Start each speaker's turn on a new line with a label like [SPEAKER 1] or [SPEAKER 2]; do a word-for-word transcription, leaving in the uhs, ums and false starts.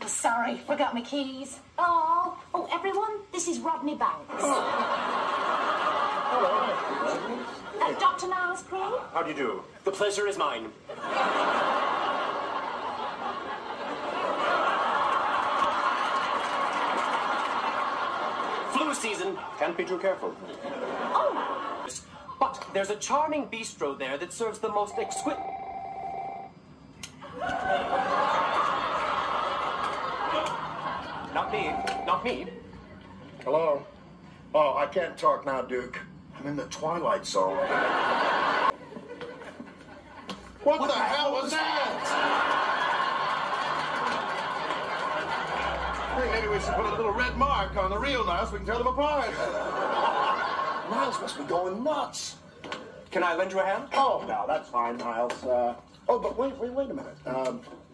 [SPEAKER 1] sorry, forgot my keys. Oh, oh, everyone, this is Rodney Banks.
[SPEAKER 2] Hello.
[SPEAKER 1] Uh, Doctor Niles Crane?
[SPEAKER 2] How do you do? The pleasure is mine. Flu season. Can't be too careful.
[SPEAKER 1] Oh.
[SPEAKER 2] But there's a charming bistro there that serves the most exquisite... Not me. Not me.
[SPEAKER 3] Hello? Oh, I can't talk now, Duke. I'm in the Twilight Zone. What, what the, the hell was that? Hey, maybe we should put a little red mark on the real Niles so we can tell them apart. Niles must be going nuts.
[SPEAKER 2] Can I lend you a hand?
[SPEAKER 3] Oh, no, that's fine, Niles. Uh, oh, but wait, wait, wait a minute. Um,